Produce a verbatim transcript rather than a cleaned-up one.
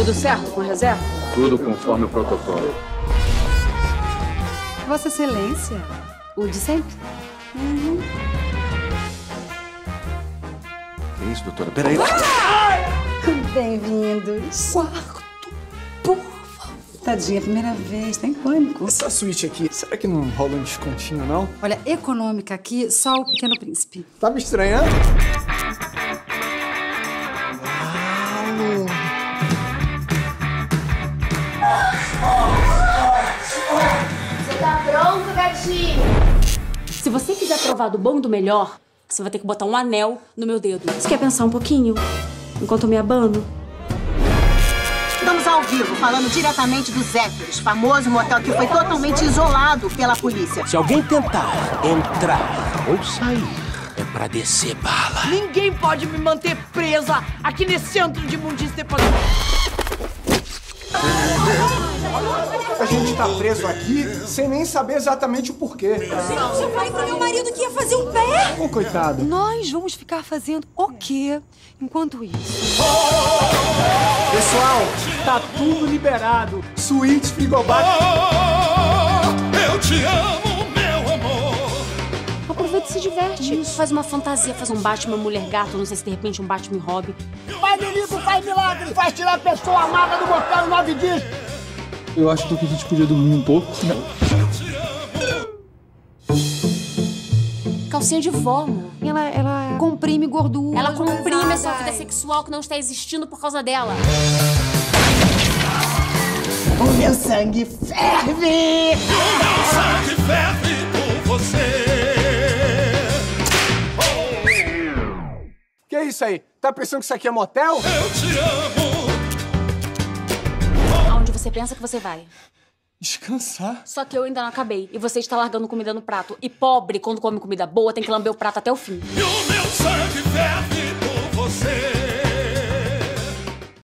Tudo certo com reserva? Tudo conforme o protocolo. Vossa Excelência, o de sempre? Uhum. Que isso, doutora? Peraí. Bem-vindos. Quarto, por favor. Tadinha, primeira vez, tem pânico. Essa suíte aqui, será que não rola um descontinho, não? Olha, econômica aqui, só o Pequeno Príncipe. Tá me estranhando? Você tá pronto, gatinho? Se você quiser provar do bom e do melhor, você vai ter que botar um anel no meu dedo. Você quer pensar um pouquinho? Enquanto eu me abano? Estamos ao vivo, falando diretamente do Zéfiros, famoso motel que foi totalmente isolado pela polícia. Se alguém tentar entrar ou sair, é pra descer bala. Ninguém pode me manter presa aqui nesse centro de imundícia depois. A gente tá preso aqui sem nem saber exatamente o porquê. Você vai pro meu marido que ia fazer um pé? Ô, coitado. Nós vamos ficar fazendo o quê enquanto isso? Pessoal, tá tudo liberado. Suíte frigobar. Oh, eu te amo, meu amor. Aproveita e se diverte. Isso. Faz uma fantasia, faz um Batman mulher gato, não sei se de repente um Batman Robin. Faz delírio, faz milagre, faz tirar a pessoa amada do motel em nove dias. Eu acho que a gente podia dormir um pouco, né? Calcinha de vó, amor. Ela, ela comprime gordura. Ela comprime a sua vida sexual que não está existindo por causa dela. O meu sangue ferve! O meu sangue ferve por você. Que é isso aí? Tá pensando que isso aqui é motel? Eu te amo. Aonde você pensa que você vai? Descansar. Só que eu ainda não acabei. E você está largando comida no prato. E pobre, quando come comida boa, tem que lamber o prato até o fim. E o meu sangue